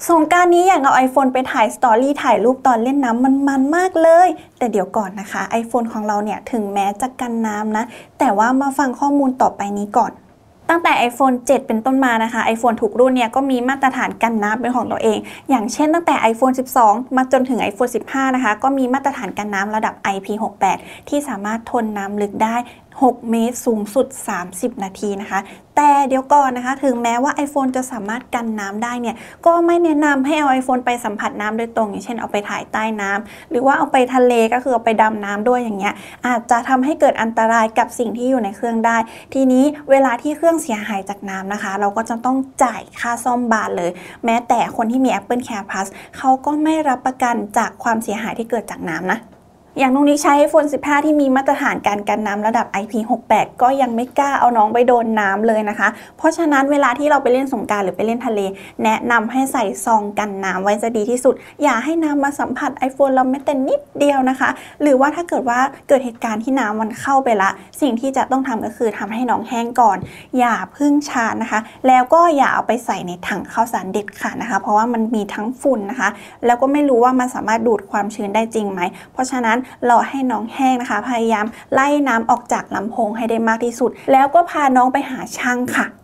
สงกรานต์นี้อยากเอา iPhone ไปถ่ายสตอรี่ถ่ายรูปตอนเล่นน้ำมันมากเลยแต่เดี๋ยวก่อนนะคะ iPhone ของเราเนี่ยถึงแม้จะกันน้ำนะแต่ว่ามาฟังข้อมูลต่อไปนี้ก่อนตั้งแต่ iPhone 7 เป็นต้นมานะคะ iPhone ทุกรุ่นเนี่ยก็มีมาตรฐานกันน้ำเป็นของตัวเองอย่างเช่นตั้งแต่ iPhone 12 มาจนถึง iPhone 15 นะคะก็มีมาตรฐานกันน้ำระดับ IP68 ที่สามารถทนน้ำลึกได้6 เมตรสูงสุด30 นาทีนะคะแต่เดี๋ยวก่อนนะคะถึงแม้ว่า iPhone จะสามารถกันน้ำได้เนี่ยก็ไม่แนะนำให้เอา iPhone ไปสัมผัสน้ำโดยตรงอย่างเช่นเอาไปถ่ายใต้น้ำหรือว่าเอาไปทะเลก็คือเอาไปดำน้ำด้วยอย่างเงี้ยอาจจะทำให้เกิดอันตรายกับสิ่งที่อยู่ในเครื่องได้ทีนี้เวลาที่เครื่องเสียหายจากน้ำนะคะเราก็จะต้องจ่ายค่าซ่อมบานเลยแม้แต่คนที่มี Apple Care Plus เขาก็ไม่รับประกันจากความเสียหายที่เกิดจากน้ำนะอย่างน้องนิกใช้ iPhone 15 ที่มีมาตรฐานการกันน้ำระดับ IP68 ก็ยังไม่กล้าเอาน้องไปโดนน้ำเลยนะคะเพราะฉะนั้นเวลาที่เราไปเล่นสงกรานต์หรือไปเล่นทะเลแนะนำให้ใส่ซองกันน้ำไว้จะดีที่สุดอย่าให้น้ำมาสัมผัส iPhone เราแม้แต่นิดเดียวนะคะหรือว่าถ้าเกิดว่าเกิดเหตุการณ์ที่น้ำมันเข้าไปละสิ่งที่จะต้องทำก็คือทำให้น้องแห้งก่อนอย่าพึ่งชานะคะแล้วก็อย่าเอาไปใส่ในถังข้าวสารเด็ดขาดนะคะเพราะว่ามันมีทั้งฝุ่นนะคะแล้วก็ไม่รู้ว่ามันสามารถดูดความชื้นได้จริงไหมเพราะฉะนั้นรอให้น้องแห้งนะคะพยายามไล่น้ำออกจากลำโพงให้ได้มากที่สุดแล้วก็พาน้องไปหาช่างค่ะ